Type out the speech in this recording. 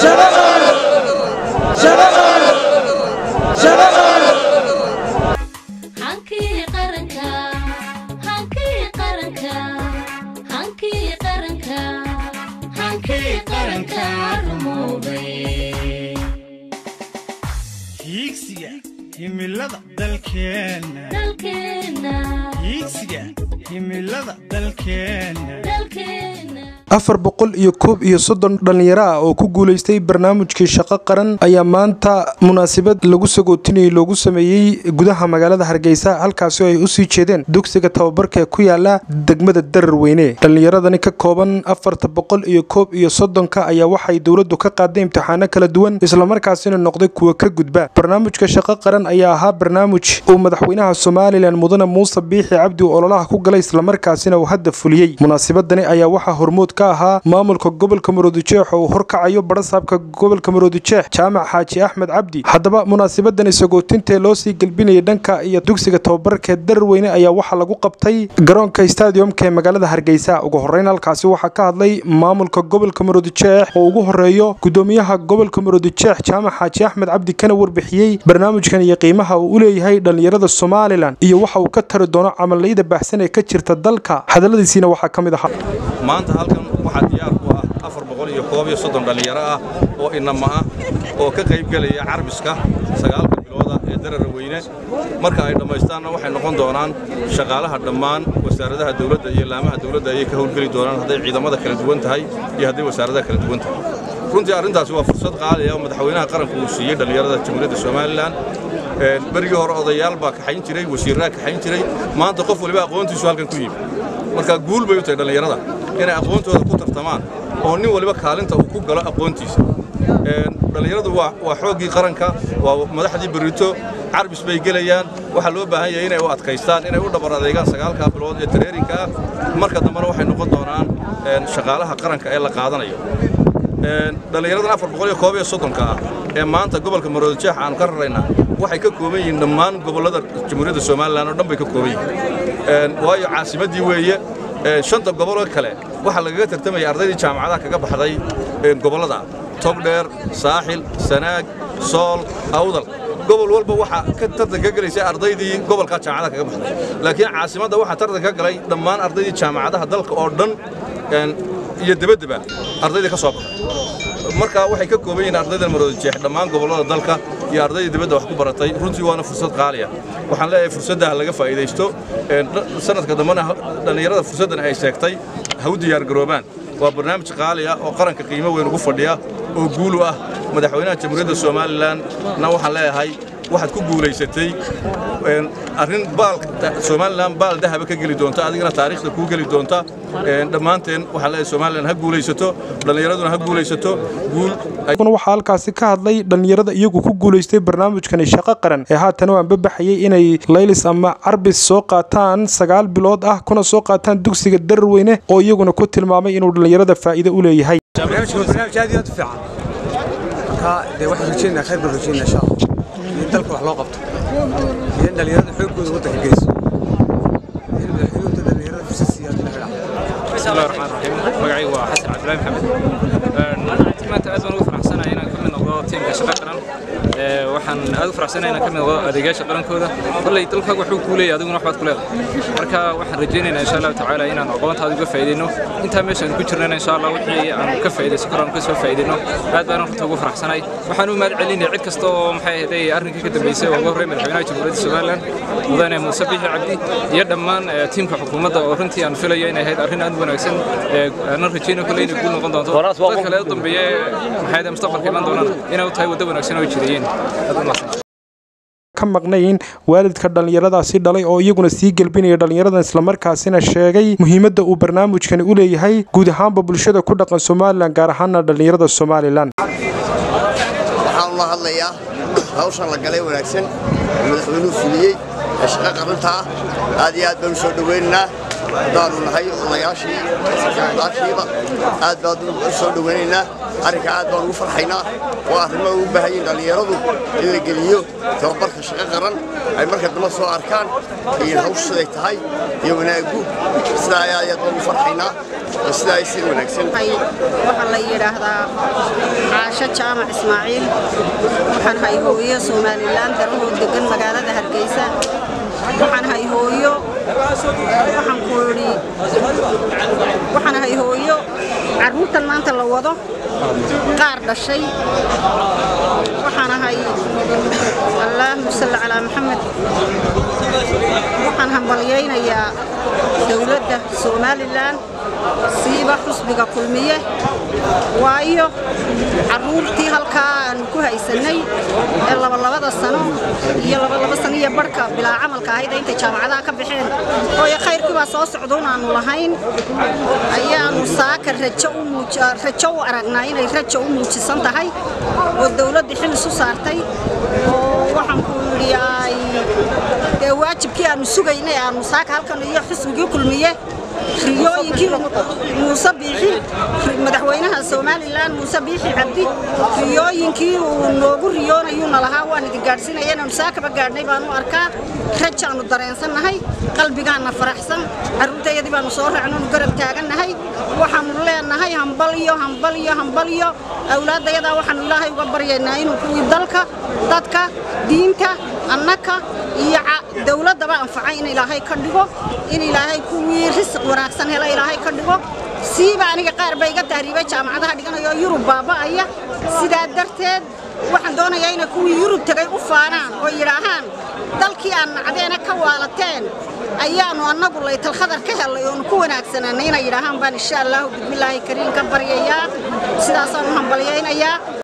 himilada dalkeena hiigsiga himilada dalkeena 431 dhalinyaro ah oo ku guuleystay barnaamijkii shaqo qaran ayaa maanta munaasabad lagu sagootinay loogu sameeyay gudaha magaalada Hargeysa halkaas oo ay u sii jeedeen dugsiga tababarka ku yaala degmada Dararweyne dhalinyaradani ka kooban 431 ayaa waxay dawladdu ka qaaday imtixaano kala duwan isla markaasina noqday kuwa ka gudba barnaamijka shaqo qaran ayaa ahaa barnaamij uu madaxweynaha Soomaaliland Mudane Muuse Biixi Cabdi ololaha ku galay isla markaasina uu hadda fuliyay munaasabadani ayaa waxa hormuud maamulka gobolka Maroodijeex oo horkacayo barasaabka gobolka Maroodijeex Jaamac Xaaji Axmed Cabdi hadaba munaasabadan isagootinta loo sii galbinayay dhanka iyo dugsiga tababarka Dararweyne ayaa waxa lagu qabtay garoonka stadiumka magaalada Hargeysa ugu horeyn halkaasi waxa ka hadlay maamulka gobolka Maroodijeex oo ugu horeeyo gudoomiyaha gobolka Maroodijeex Jaamac Xaaji Axmed Cabdi kana warbixiyay barnaamijkan iyo qiimaha uu leeyahay dhalinyarada Soomaaliland iyo waxa uu ka tari doono camaliyada baaxsan ee ka jirta dalka hadaladiisina waxa kamid ah maanta halkan waxaa diyaar ku ah 431 dhalinyaro ah oo inama ah oo ka qayb galaya carbiska 9 bilooda ee Dararweyne marka ay dhameystaan waxay noqon doonaan shaqaalaha dhammaan wasaaradaha dawladda iyo laamaha dawladda ay ka howlgali doonaan haday ciidamada kala duwan tahay iyo haday wasaaradaha kala duwan tahay runtii arrintaasi waa fursad qaali ah oo madaxweynaha qaranku uu siiyay dhalinyarada Jamhuuriyadda Soomaaliland barigii hore odayaal baa ka xayn jiray wasiirada ka xayn jiray maanta qof waliba aqoontiisu halkan ku yimid marka guul bay u tahay dhalinyarada inay aqoontooda ku tartamaan oo nin waliba kaalinta uu ku galo aqoontiisa dhalinyaradu waa xoogii qaranka waa madaxdii berito carbis bay gelayaan waxa loo baahan yahay inay u adkaystaan inay u dhabar adeegaan 9 bilood ee traininka marka dambana waxay noqon doonaan shaqaalaha qaranka ee la qaadanayo dhalinyarada 431 ah ee maanta gobolka Maroodijeex aan ka raraynaa waxay ka kooban yihiin dhammaan gobolada Jamhuuriyadda Soomaaliland oo dhan bay ka kooban yihiin waayo caasimadii weeye shanta gobol kale waxa laga tartamay ardaydii jaamacadaha kaga baxday gobolada Togdheer Saaxil Sanaag Sool Awdal gobol walba waxa ka tartan ka galaysay ardaydii gobolka jaamacadaha kaga baxday laakiin caasimadda waxa tartan ka galay dhammaan ardaydii jaamacadaha dalka oo dhan iyo dibadda ardayda ka soo baxay marka waxay ka kooban yihiin ardayda Maroodijeex dhammaan gobolada dalka iyo ardayda dibadda wax ku baratay runtii waana fursad qaali ah waxaan leeyahay fursadaha laga faa'iideysto sanadka dambana dhalinyarada fursadan ay sheegtay ha u diyaar garoobaan waa barnaamij qaali ah oo qaranka qiimo weyn ugu fadhiya oo guul u ah madaxweynaha Jamhuuriyadda Soomaaliland na waxaan leeyahay waxaad ku guuleysatay arrin Soomaaliland baal dahab ka gali doonta adigana taariikhda ku gali doonta dhamaanteen waxa la Soomaaliland ha guuleysato dhalinyaraduna ha guuleysato guul waxa halkaasi ka hadlay dhalinyarada iyagu ku guuleystay barnaamijkan shaqo qaran ee haatan oo baxayay inay laylis ama carbis soo qaataan 9 bilood ah kuna soo qaataan dugsiga Dararweyne oo iyaguna ku tilmaamay inuu dhalinyarada faa'iido u leeyahay barnaamijka aad iyo fiican ka de waxa rajayna khayr baan rajayna insha Allah dalka wax loo qabto in dhalinyarada xoogooda wadanka geyso in madaxweynuhu dhalinyarada fursad siiyay bismillahir rahmaanir rahiim magacaygu waa Xasan Cabdullaahi Maxamed maanta aad baan ugu faraxsanahay inaan ka mid noqdo tiimka shaqo qaran waxaan aad u faraxsanahay inaan ka mid noqdo adeegayaasha qarankooda wallahi dalka wuxuu ku leeyahay adiguna waxbaad ku leedahay marka waxaan rajaynaynaa insha Allah tacaala inaan aqoontaada uga faa'iideyno inta meeshaan ku jirnaa insha Allah wixii aan ka faa'iideysan karno ka soo faa'iideyno aad baan ugu faraxsanahay waxaan u mahad celinayaa cid kasta oo maxay ahayd arrinka ka dambeysay oo ugu horeeyay madaxweynaha Jamhuuriyadda Soomaaliland Mudane Muuse Biixi Cabdi iyo dhammaan tiimka xukuumadda oo runtii aan filayo inay ahayd arrin aad wanaagsan aan rajaynayo kale inay guul noqon doonto dadka kale dambeeyay maxay ahayd mustaqbalka iman doonaan inay tahay waddo wanaagsan oo jiriyeen ka maqnayn waalidka dhalinyaradaasi dhalay oo iyaguna sii galbinaya dhalinyaradan isla markaasina sheegay muhiimadda uu barnaamijkani u leeyahay guud ahaanba bulshada ku dhaqan Soomaaliland gaar ahaan dhalinyarada Soomaaliland waxaan la hadlayaa hawshan la galay wanaagsan madaxweynuhu fuliyay shaqo qaranta aad iyo aad baan soo dhaweynaa daanu nahay odayaashii shaqaalaashiiba aad baan u soo dhaweynaynaa arrinka aad baan ugu farxaynaa waa arrimo u baahan yihiin dhalinyaradu in la geliyo tababarka shaqo qaran ay marka dambe soo arkaan in hawshu siday tahay iyo wanaagu sidaa aad baan ugu farxaynaa sida ay si wanaagsan waxa la yiraahdaa Caasha Jaamac Ismaaciil waxaan hay hooyo Soomaaliland daroo degan magaalada Hargeysa waxaan hay hooyo waxaan hay hooyo carruurtan maanta la wado qaar dhashay waxaan hay Allahumma salli ala Muhammad waxaan hambalyeeynaa dawladda Soomaaliland siiba xusbiga kulmiye waayo carruurtii halkaan ku haysanay ee labada sano iyo laba sano iyo barka bilaa camalka ahayd inta jaamacadaha ka bixeen oo khayrkii baa soo socdoon aanu lahayn ayaanu saaka rajo u aragnaa inay rajo u muujisan tahay oo dawladda xil isu saartay oo waxaan ku yiraay waajibkii aanu sugaynay aanu saaka halkan iyo xusbigii kulmiye riyooyinkii Muuse Biixi madaxweynaha Soomaaliland Muuse Biixi Cabdi riyooyinkii uu noogu riyoonayuna lahaa waan idin gaarsiinayeen oo saakaba gaadhnay baan u arkaa rajaanu dareensanahay qalbigaana faraxsan carruurtayadii baanu soo raacnoo garab taaganahay waxaanu leenahay hambaliyo awlaadayada waxaanu Ilaahay uga baryaynaa inuu kuwii dalka dadka diinta annaka iyo dawladda anfacay in Ilaahay ka dhigo in Ilaahay kuwii risq wanaagsan hela Ilaahay ka dhigo siiba aniga qaar bay iga taariibay jaamacadaha dhiganayo Yurub baaba'aya sidaa darteed waxaan doonayaa in kuwii Yurub tagay u faanaan oo yiraahaan dalkii aan cadeena ka waalateen ayaanu annagu laytal khadar ka helay oo ku wanaagsanaa inay yiraahaan baan insha Allah bismillaahi kariim ka baryayaa sidaas aan hambalyeeynaa